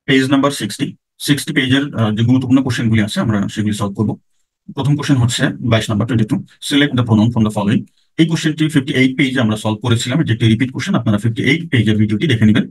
Page number 60 পেজের যে গুরুত্বপূর্ণ কোশ্চেনগুলি আছে আমরা সেগুলি সলভ করবো। প্রথম কোশ্চেন হচ্ছে 22 number 22, select the pronoun from the following. এই কোশ্চেনটি 58 পেজে আমরা সলভ করেছিলাম, এটি একটি রিপিট কোশ্চেন, আপনারা 58 পেজের ভিডিওটি দেখে নেবেন।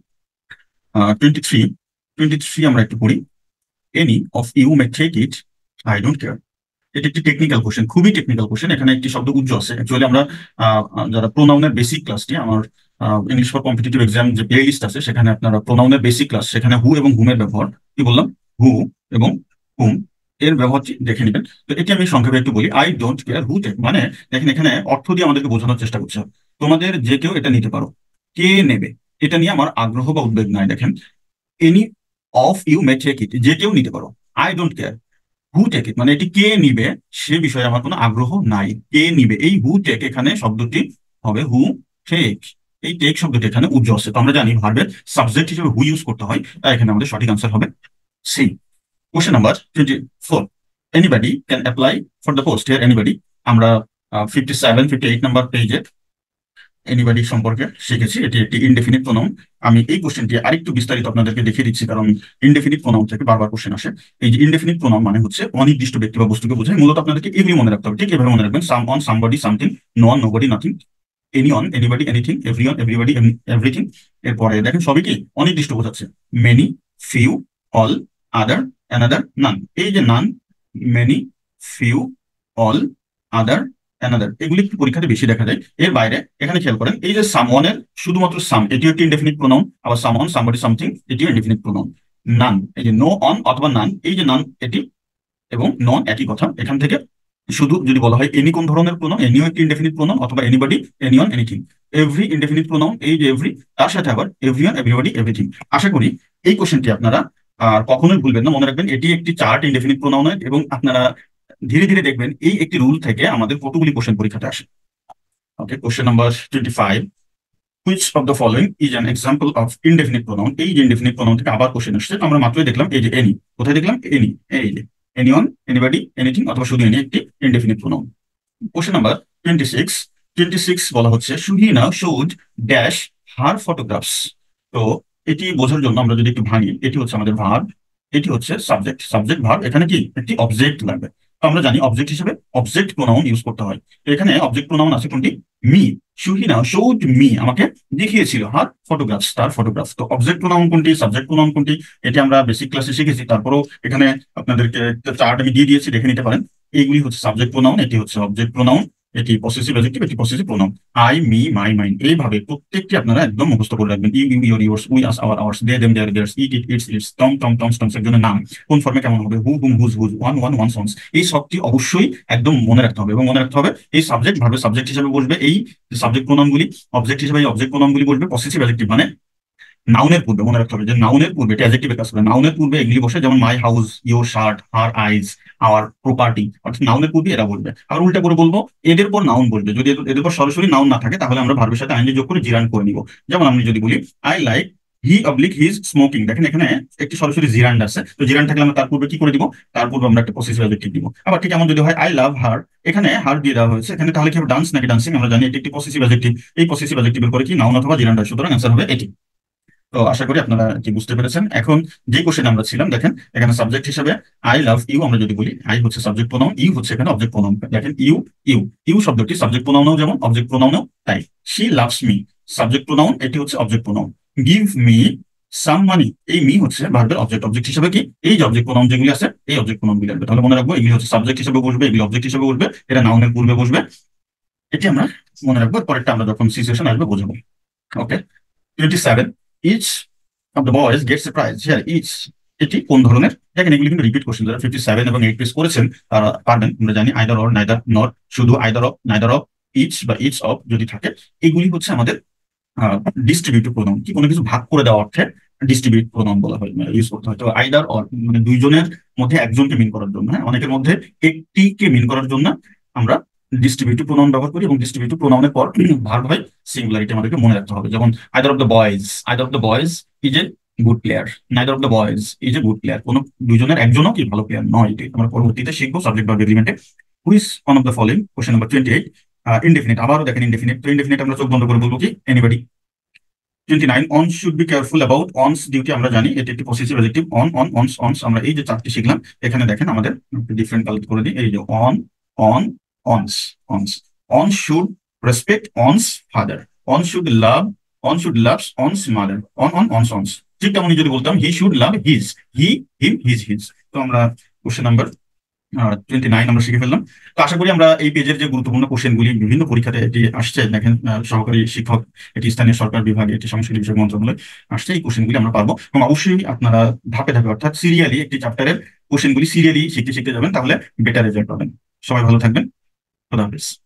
23 আমরা একটু পড়ি। Any of you may take it, I don't care. এটি একটি টেকনিক্যাল কোশ্চেন, খুবই টেকনিক্যাল কোশ্চেন। এখানে একটি শব্দ উজ্জ আছে। অ্যাকচুয়ালি আমরা যারা প্রোনাউনের বেসিক ক্লাসটি আমার ইংলিশ ফর কম্পিটিটিভ এক্সাম যে প্লে লিস্ট আছে সেখানে আপনারা প্রোনাউনের বেসিক ক্লাস, সেখানে হু এবং হুমের ব্যবহার, কি বললাম, হু এবং হুম এর ব্যবহারটি দেখে নেবেন। তো এটি আমি সংক্ষেপে একটু বলি। I don't care who take, মানে দেখেন এখানে অর্থ দিয়ে আমাদেরকে বোঝানোর চেষ্টা করছে তোমাদের যে কেউ এটা নিতে পারো, কে নেবে এটা নিয়ে আমার আগ্রহ বা উদ্বেগ নাই। দেখেন, any of you may take it, যে কেউ নিতে পারো। I don't care who take it, মানে এটি কে নিবে সে বিষয়ে আমার কোনো আগ্রহ নাই। কে নিবে, এই হু টেক এখানে শব্দটি হবে হু টেক। এই টেক শব্দটি এখানে উজ্জ আছে। তো আমরা জানি ভার্বের সাবজেক্ট হিসেবে হু ইউজ করতে হয়, তাই এখানে আমাদের সঠিক আনসার হবে C. Question number 24, anybody can apply for the post. Here anybody আমরা 58 নাম্বার পেজে এনিবডি সম্পর্কে শিখেছি। এটি একটি ইনডেফিনিট প্রোনাউন। আমি এই কোশ্চেনটি আরেকটু বিস্তারিত আপনাদেরকে দেখিয়ে দিচ্ছি, কারণ ইনডেফিনিট প্রোনাউন থেকে বারবার কোশ্চেন আসে। এই যে ইনডেফিনিট প্রোনাউন মানে হচ্ছে অনির্দিষ্ট ব্যক্তি বা বস্তুকে বোঝায়। মূলত আপনাদেরকে এগুলি মনে রাখতে হবে, ঠিক এভাবে মনে রাখবেন। Someone, somebody, something, no one, nobody, nothing, anyone, anybody, anything, everyone, everybody, everything. এরপরে দেখেন সবই কি অনির্দিষ্ট বোঝাচ্ছে। Many, few, all, other, another, none. এই যে none, many, few, all, other, another, এগুলি একটু পরীক্ষাতে বেশি দেখা যায়। এর বাইরে এখানে খেয়াল করেন, এই যে সামওয়ানের শুধুমাত্র সাম, এটিও একটি ইনডেফিনিট প্রোনাউন। আবার সামওয়ান, সামবডি, সামথিং, এটিও ইনডেফিনিট প্রোনাউন। নান, এই যে নো অন অথবা নান, এই যে নান এটি এবং নন একই কথা। এখান থেকে শুধু যদি বলা হয় এনি কোন ধরনের প্রোনাউন, এনিও একটি ইনডেফিনিট প্রোনাউন, অথবা anybody, anyone, anything. Every indefinite pronoun, এই যে এভরি, তার সাথে আবার এভরিওয়ান, এভরিবডি, এভরিথিং। আশা করি এই কোশ্চেনটি আপনারা আর কখনোই ভুলবেন না, মনে রাখবেন। এটি একটি চার্ট ইনডেফিনিট প্রোনাউনের, এবং আপনারা ধীরে ধীরে দেখবেন এই একটি রুল থেকে আমাদের কতগুলি কোশ্চেন পরীক্ষাতে আসে। Okay, question number 25, which of the following is an example of indefinite pronoun. এই যে ইনডেফিনিট প্রোনাউন থেকে আবার কোশ্চেন আসছে। তো আমরা মাত্রই দেখলাম এই যে এনি, কোথায় দেখলাম, এনি, এই যে এনিওন, এনিবডি, এনিথিং, অথবা শুধু এনি একটি ইনডেফিনিট প্রোনাউন। কোশ্চেন নাম্বার 26 বলা হচ্ছে Suhina should dash her photographs. তো এটি বোঝার জন্য আমরা যদি একটু ভাঙি, এটি হচ্ছে আমাদের ভার্ব, এটি হচ্ছে সাবজেক্ট, সাবজেক্ট ভার্ব, এখানে কি একটি অবজেক্ট লাগবে। তো আমরা জানি অবজেক্ট হিসেবে অবজেক্ট প্রোনাউন ইউজ করতে হয়। তো এখানে অবজেক্ট প্রোনাউন আছে কোনটি, মি। সুহিনা শোড মি, আমাকে দেখিয়েছিল হার ফটোগ্রাফস, তার ফটোগ্রাফ। তো অবজেক্ট প্রোনাউন কোনটি, সাবজেক্ট প্রোনাউন কোনটি, এটি আমরা বেসিক ক্লাসে শিখেছি। তারপরেও এখানে আপনাদেরকে চার্ট আমি দিয়ে দিয়েছি, দেখে নিতে পারেন। এইগুলি হচ্ছে সাবজেক্ট প্রোনাউন, এটি হচ্ছে অবজেক্ট প্রোনাউন, এটি পসেসিভ অ্যাডজেক্টিভ, এটি possessive pronoun. I, me, my, mine, এইভাবে প্রত্যেকটি আপনারা একদম মুখস্থ করে রাখবেন। You, you, your, yours, we, us, our, ours, they, them, their, theirs, it, it, its, its, Tom, Tom, Tom's, Tom's, একজনের নাম কোন ফর্মে কেমন হবে, who, whom, whose, whose, one, one, one, one's. এই সবটি অবশ্যই একদম মনে রাখতে হবে, এবং মনে রাখতে হবে এই সাবজেক্ট ভাবে সাবজেক্ট হিসেবে বসবে এই সাবজেক্ট প্রোনাউনগুলি, অবজেক্ট হিসেবে এই অবজেক্ট প্রোনাউনগুলি বসবে। পসেসিভ অ্যাডজেক্টিভ মানে নাউনের পূর্বে, মনে রাখতে হবে যে নাউনের পূর্বে, এটা অ্যাডজেক্টিভের কাজ করে, নাউনের পূর্বে এগুলি বসে। যেমন my house, your shirt, her eyes, our property, অর্থাৎ নাউনের পূর্বে এরা বলবে। আর উল্টা করে বলবো, এদের পর নাউন বলবে। যদি এদের পর সরাসরি নাউন না থাকে তাহলে আমরা ভার্বের সাথে আইনজি যোগ করে জিরান করে নিব। যেমন আমি যদি বলি I like he oblique his smoking, দেখেন এখানে একটি সরাসরি জিরান্ড আছে। তো জিরান থাকলে আমরা তার পূর্বে কি করে দিব, তার পূর্বে আমরা একটা পসেসিভ অ্যাডজেক্টিভ দিব। আবার ঠিক এমন যদি হয় আই লাভ হার, এখানে হার দিয়ে দেওয়া হয়েছে, এখানে তাহলে কি হবে, ডান্স নাকি ডান্সিং, আমরা জানি এটি একটি পসেসিভ অ্যাডজেক্টিভ। এই পসেসিভ অ্যাডজেক্টিভের পরে কি নাউন অথবা জিরান্ড হয়, সুতরাং অ্যান্সার হবে এটি। তো আশা করি আপনারা কি বুঝতে পেরেছেন। এখন যে কোশ্চেন আমরা ছিলাম, দেখেন এখানে সাবজেক্ট হিসেবে আই লাভ ইউ আমরা যদি বলি, আই হচ্ছে সাবজেক্ট প্রোনাউন, ইউ হচ্ছে এখানে অবজেক্ট প্রোনাউন। দেখেন ইউ, ইউ, ইউ শব্দটি সাবজেক্ট প্রোনাউনও যেমন অবজেক্ট প্রোনাউনও তাই। She loves me, subject pronoun, এটি হচ্ছে object pronoun. Give me some money, এই মি হচ্ছে ভার্বের অবজেক্ট। অবজেক্ট হিসেবে কি এই যে অবজেক্ট প্রোনাউন যেগুলি আছে, এই অবজেক্ট প্রোনাউন গুলি আসবে। তাহলে মনে রাখবো এগুলি হচ্ছে সাবজেক্ট হিসেবে বসবে, এগুলি অবজেক্ট হিসেবে বসবে, এটা নাউনের পূর্বে বসবে। এটি আমরা মনে রাখবো, পরেরটা আমরা যখন সিচুয়েশন আসবে বোঝাবো। Okay, 27, each of the boys gets a prize. Here each, এটি কোন ধরনের, দেখেন এগুলি কিন্তু রিপিট কোশ্চেন। যারা 57 এবং 8 পেজ করেছেন তারা পারবেন। আমরা জানি আইদার অর, নাইদার নট, শুধু either of, neither of, each বা ইচ অফ যদি থাকে, এগুলি হচ্ছে আমাদের ডিস্ট্রিবিউটিভ প্রোনাউন। কি কোনো কিছু ভাগ করে দেওয়া অর্থে ডিস্ট্রিবিউট প্রোনাউন বলা হয়, ইউজ করতে হয়। তো আইদার অর মানে দুইজনের মধ্যে একজনকে মিন করার জন্য, হ্যাঁ, অনেকের মধ্যে একটিকে মিন করার জন্য আমরা ডিস্ট্রিবিউটিভ প্রোনাউন ব্যবহার করি, এবং ডিস্ট্রিবিউটিভ প্রোনাউনের পর ভার্ব হয় সিঙ্গুলারিটি আমাদেরকে মনে রাখতে হবে। যেমন either of the boys, either of the boys is a good player, neither of the boys is a good player. কোনো দুইজনের একজনও কি ভালো প্লেয়ার নয়, এটি আমরা পরবর্তীতে শিখবো সাবজেক্ট ভার্ব এগ্রিমেন্টে। Which one of the following, question number 28, indefinite. আবারও দেখেন ইনডেফিনিট। তো ইনডেফিনিট আমরা চোখ বন্ধ করে বলবো কি, anybody, 29 one should be careful about one's duty আমরা জানি এটি একটি possessive adjective one one one's one's আমরা এই যে চারটি শিখলাম এখানে দেখেন আমাদের ডিফারেন্ট কালার করে দিই এই যে one one one's one's one should respect one's father one should love one should loves one's mother one one one's one's ঠিক তেমনি যদি বলতাম he should love his he him his his তো আমরা কোশ্চেন নাম্বার 29 আমরা শিখে ফেললাম। তো আশা করি আমরা এই পেজের যে গুরুত্বপূর্ণ কোশ্চেনগুলি বিভিন্ন পরীক্ষাতে এটি আসছে দেখেন সহকারী শিক্ষক এটি স্থানীয় সরকার বিভাগে এটি সংস্কৃতি বিষয়ক মন্ত্রণালয় আসছে এই কোশ্চেনগুলি আমরা পারবো এবং অবশ্যই আপনারা ধাপে ধাপে অর্থাৎ সিরিয়ালি একটি চ্যাপ্টারের কোশ্চেনগুলি সিরিয়ালি শিখতে শিখতে যাবেন তাহলে বেটার রেজাল্ট পাবেন। সবাই ভালো থাকবেন। খোদা হাফেজ।